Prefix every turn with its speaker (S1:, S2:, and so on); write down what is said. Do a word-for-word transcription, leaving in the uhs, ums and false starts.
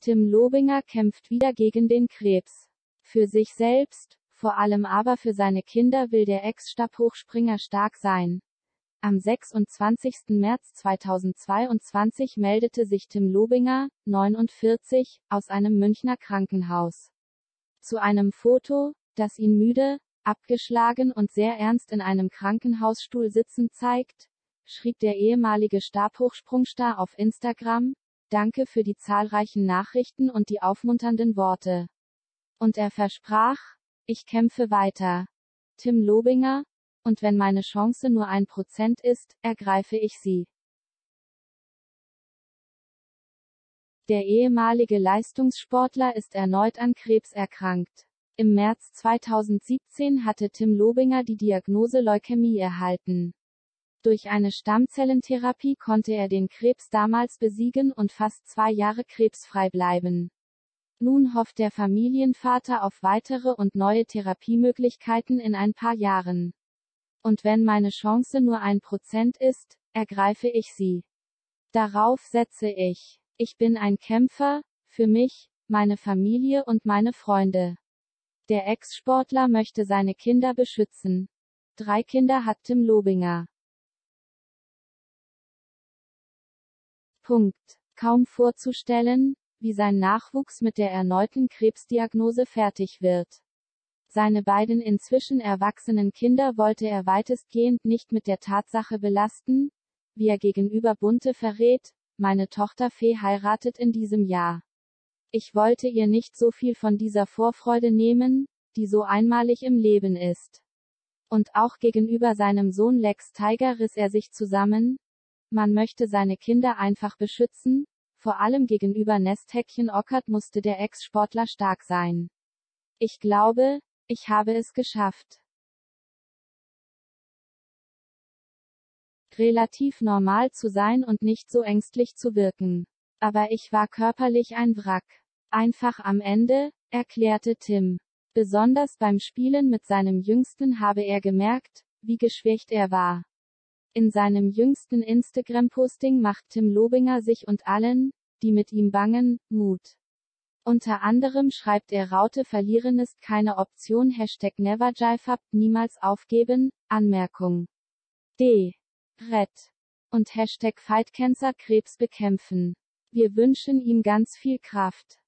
S1: Tim Lobinger kämpft wieder gegen den Krebs. Für sich selbst, vor allem aber für seine Kinder will der Ex-Stabhochspringer stark sein. Am sechsundzwanzigsten März zweitausendzweiundzwanzig meldete sich Tim Lobinger, neunundvierzig, aus einem Münchner Krankenhaus. Zu einem Foto, das ihn müde, abgeschlagen und sehr ernst in einem Krankenhausstuhl sitzend zeigt, schrieb der ehemalige Stabhochsprungstar auf Instagram: Danke für die zahlreichen Nachrichten und die aufmunternden Worte. Und er versprach: Ich kämpfe weiter. Tim Lobinger, und wenn meine Chance nur ein Prozent ist, ergreife ich sie. Der ehemalige Leistungssportler ist erneut an Krebs erkrankt. Im März zweitausendsiebzehn hatte Tim Lobinger die Diagnose Leukämie erhalten. Durch eine Stammzellentherapie konnte er den Krebs damals besiegen und fast zwei Jahre krebsfrei bleiben. Nun hofft der Familienvater auf weitere und neue Therapiemöglichkeiten in ein paar Jahren. Und wenn meine Chance nur ein Prozent ist, ergreife ich sie. Darauf setze ich. Ich bin ein Kämpfer, für mich, meine Familie und meine Freunde. Der Ex-Sportler möchte seine Kinder beschützen. Drei Kinder hat Tim Lobinger. Punkt. Kaum vorzustellen, wie sein Nachwuchs mit der erneuten Krebsdiagnose fertig wird. Seine beiden inzwischen erwachsenen Kinder wollte er weitestgehend nicht mit der Tatsache belasten, wie er gegenüber Bunte verrät: Meine Tochter Fee heiratet in diesem Jahr. Ich wollte ihr nicht so viel von dieser Vorfreude nehmen, die so einmalig im Leben ist. Und auch gegenüber seinem Sohn Lex Tiger riss er sich zusammen. Man möchte seine Kinder einfach beschützen, vor allem gegenüber Nesthäkchen Ockert musste der Ex-Sportler stark sein. Ich glaube, ich habe es geschafft. Relativ normal zu sein und nicht so ängstlich zu wirken. Aber ich war körperlich ein Wrack. Einfach am Ende, erklärte Tim. Besonders beim Spielen mit seinem Jüngsten habe er gemerkt, wie geschwächt er war. In seinem jüngsten Instagram-Posting macht Tim Lobinger sich und allen, die mit ihm bangen, Mut. Unter anderem schreibt er: Raute verlieren ist keine Option. Hashtag Never Give Up, niemals aufgeben, Anmerkung. D. Red. Und Hashtag Fight Cancer, Krebs bekämpfen. Wir wünschen ihm ganz viel Kraft.